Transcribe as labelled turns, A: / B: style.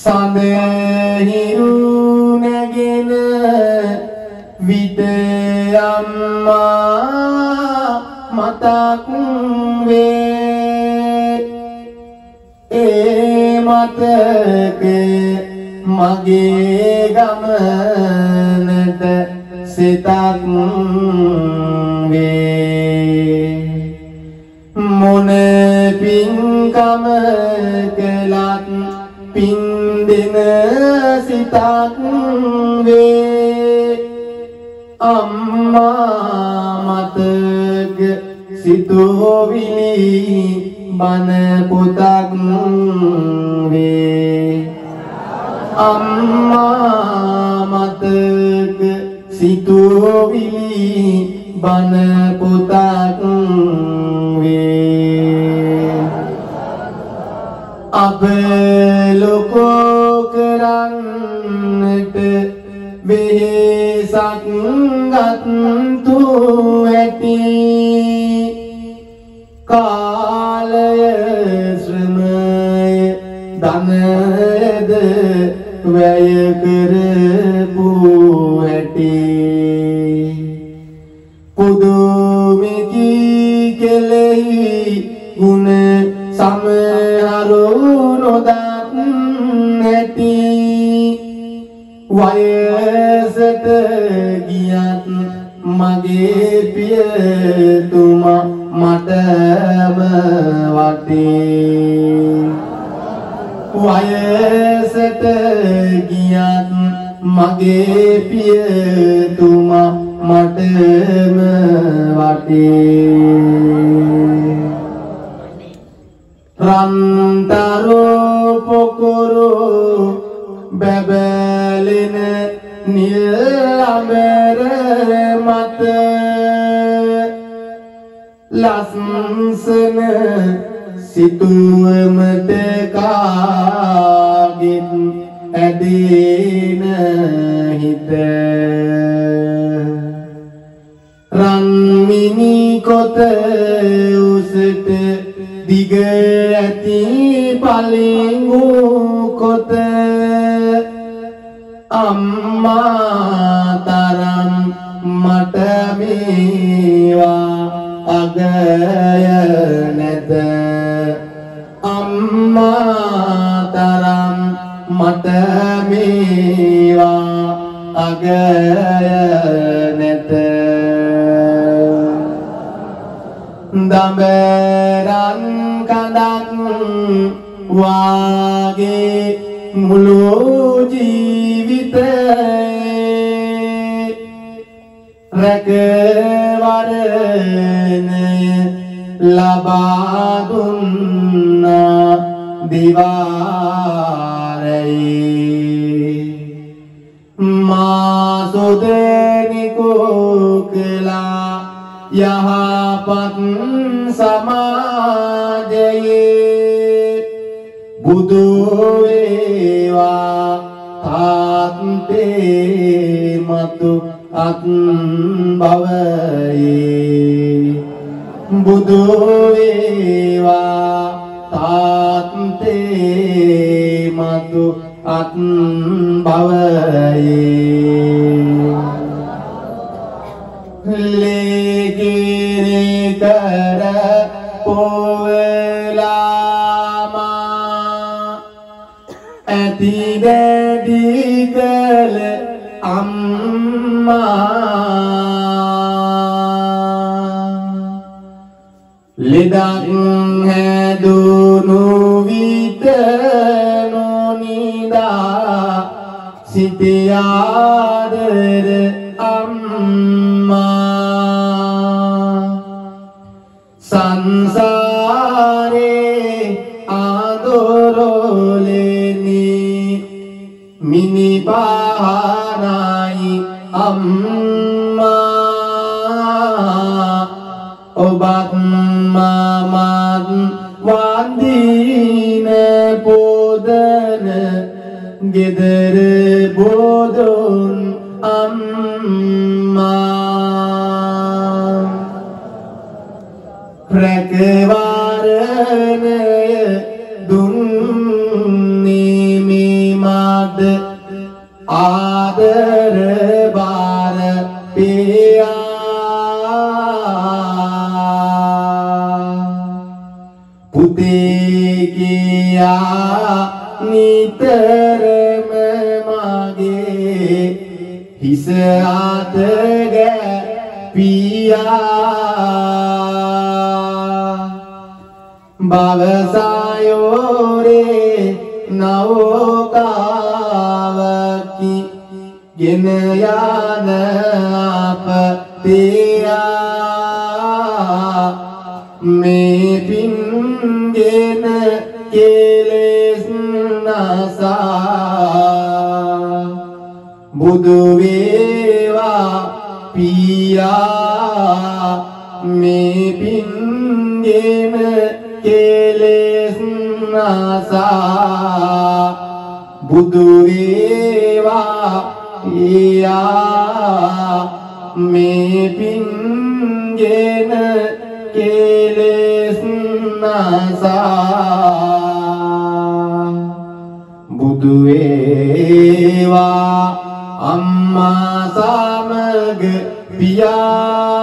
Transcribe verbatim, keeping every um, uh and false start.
A: සඳහිරු නැගෙන විට අම්මා මතක් වේ ඒ මතක මගේ ගමනට සිතක් වේ මොන පින්කම කළත් පින් දෙන සිතක් වේ අම්මා මතක සිතුවිලි බන පුතක් වේ අම්මා මතක සිතුවිලි බන පුතක් වේ අප ලොකෝ කරන්නට වෙහෙසක් ගත්තු ඇති කාලය ශ්‍රමය ධනයද වැය කරපු ඇති පුදුමිකි කෙලෙහි ගුණ සමහරු නොදත් නැති වයසට ගියත් මගේ පියතුමා මටම වටේ වයසට ගියත් මගේ පියතුමා මටම වටේ රන්තරෝ පොකුරු බැබලෙන නිල් අඹර මත ලස්සන සිතුවමට කාගෙත් ඇදෙන හිත රන්මිනි කොත උසට දිග ඇති පලිඟු කොත අම්මා තරම් මට මේවා අගය නැත අම්මා තරම් මට මේවා අගය නැත දඹරන් කඳක් වාගේ මුළු ජීවිතේ රැකවරණය ලබා දුන්නා දිවාරේ මා සොදෙනිකෝ කළා යහපත් සමාජයේ බුදු වේවා තාත්තේ මතු අත් භවයේ බුදු වේවා තාත්තේ මතු අත් භවයේ ලේගිරි කර පොවලාමා ඇති දැඩි කළ අම්මා ලෙඩක් හැදුණු විට නොනිදා සිටියාදර සංසාරේ ආදරෝලෙනි මිනි පානයි අම්මා ඔබත් මමත් වන්දින පොදන ගෙදර බොදොන් අම්මා රැකවරණය දුන්නේ මේ පුතේ කියා නිතරම මගේ හිස අත ගැපියා භවසයෝරේ නෞකාවකි ගෙන යන අපතේයා මේ පින්ගෙන කෙලෙස් නසා බුදු වේවා පියා මේ පින්ගෙන කෙලෙස් නසා බුදු වේවා පියා මේ පින්ගෙන කෙලෙස් නසා බුදු වේවා අම්මා සමග පියා